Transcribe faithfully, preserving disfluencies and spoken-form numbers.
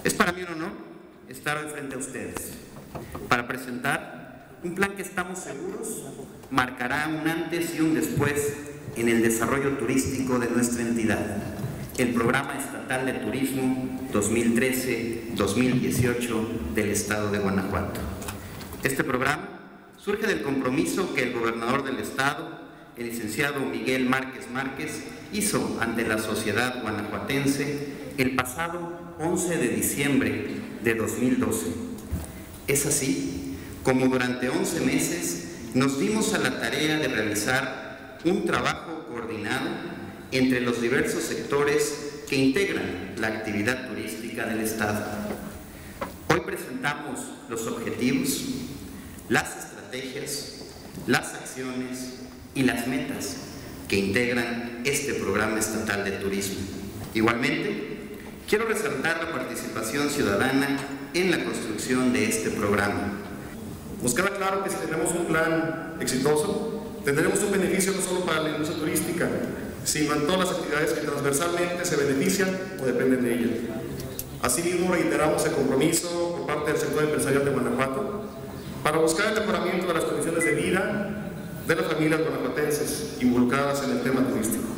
Es para mí un honor estar hoy frente a ustedes para presentar un plan que estamos seguros marcará un antes y un después en el desarrollo turístico de nuestra entidad, el Programa Estatal de Turismo dos mil trece dos mil dieciocho del Estado de Guanajuato. Este programa surge del compromiso que el gobernador del Estado, el licenciado Miguel Márquez Márquez, hizo ante la sociedad guanajuatense el pasado once de diciembre de dos mil doce. Es así como durante once meses nos dimos a la tarea de realizar un trabajo coordinado entre los diversos sectores que integran la actividad turística del Estado. Hoy presentamos los objetivos, las estrategias, las acciones y las metas que integran este programa estatal de turismo. Igualmente, quiero resaltar la participación ciudadana en la construcción de este programa. Nos queda claro que si tenemos un plan exitoso, tendremos un beneficio no solo para la industria turística, sino en todas las actividades que transversalmente se benefician o dependen de ella. Asimismo, reiteramos el compromiso por parte del sector empresarial de Guanajuato para buscar el mejoramiento de las condiciones de vida de las familias guanajuatenses involucradas en el tema turístico.